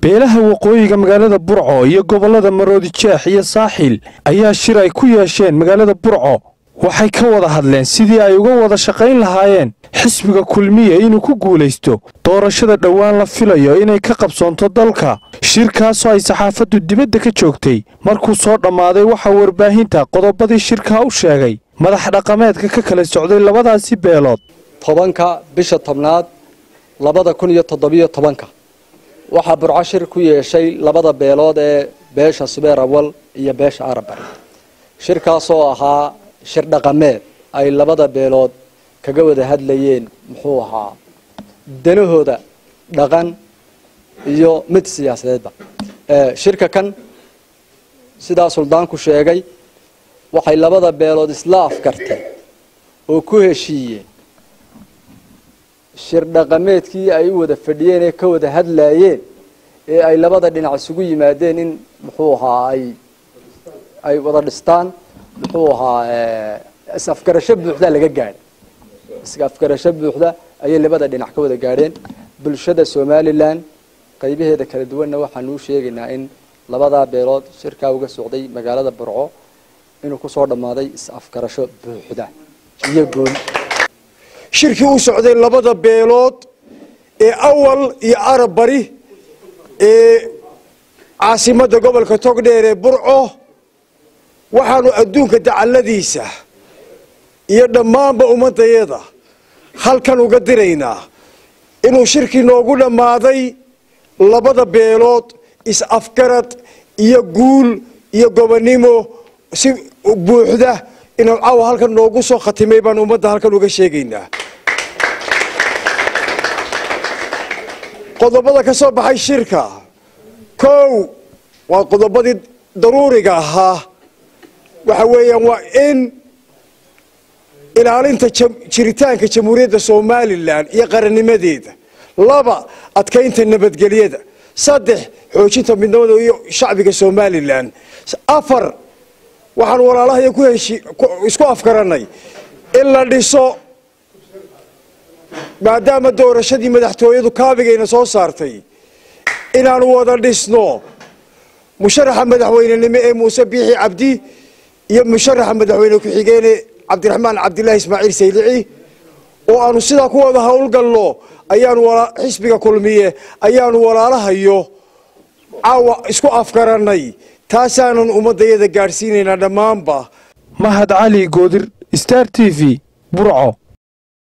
beelaha waqooyiga magaalada Burco iyo gobolada Maroodi Jeex iyo Saaxil ayaa shir ay ku yeesheen magaalada Burco waxay ka wada hadleen sidii ay uga wada shaqayn lahaayeen xisbiga kulmiye inuu ku guuleysto doorashada dhawaan la filayo inay ka qabsoonto dalka. shirkaas oo ay saxaafadu dibadda ka joogtay markuu soo dhamaaday waxa warbaahinta qodobadii shirka u sheegay madax dhaqameedka ka kala socday labadaasi beelood. 10 bisha 10 2017 waxa Burco shir ku yeeshay labada beelood ee beesha Subeer Awal iyo beesha Arabari. shirkaas oo ahaa shir dhaqameed ay labada beelood kaga wada hadlayeen muxuu ahaa danahooda dhaqan iyo mid siyaasadeedba. shirka kan sida suldaanku sheegay waxay labada beelood isla afkartay oo ku heshiiyeen shir dhaqameedkii ay wada fadhiyeen ee ka wada hadlayeen ee ay labada dhinac isugu yimaadeen in muxuu ahaa ay wada dhistaan muxuu ahaa isafgarasho buuxda laga gaaray. isafgarasho buuxda ay labada dhinac ka wada gaareen. bulshada Soomaaliland qaybaheeda kala duwanna waxaan u sheegaynaa in labada beelood shirka uga socday magaalada Burco inuu ku soo dhamaaday isafgarasho buuxda iyo gool. shirkii uu socday labada beelood ee Awal iyo Arabari ee caasimada gobolka Togdheer ee Burco waxaanu adduunka dacaladiisa iyo dhammaanba ummadayada halkan uga diraynaa inuu shirkii noogu dhamaaday labada beelood is afgarad iyo guul iyo gobonimo si buuxda inuu caawa halkan noogu soo khatimay baan ummadda halkan uga sheegaynaa. qodobada ka soo baxay shirka kow waa qodobadii daruuriga ahaa waxa weeyaan waa in ilaalinta jiritaanka jamhuuriyadda Soomaaliland iyo qarannimadeeda. 2 adkaynta nabadgelyada. 3 xoojinta midnimada iyo shacbiga Soomaaliland. 4 waxaan walaalahay ku isku afkaranay in la dhiso maadaama doorashadii madaxtooyadu kaabigayna soo saartay inaan wada dhisno musharaxa madaxweynenimo ee Muuse Biixi Cabdi iyo musharaxa madaxweyne ku xigeenay Cabdiraxmaan Cabdilaahi Ismaaciil Saylici oo aanu sida ku wada hawlgalno ayaanu xisbiga kulmiye ayaanu walaalahayo caawa isku afkaranay taasaanan ummadayada gaarsiinayna dhammaanba. Mahad Cali Goodir, Star TV, Burco.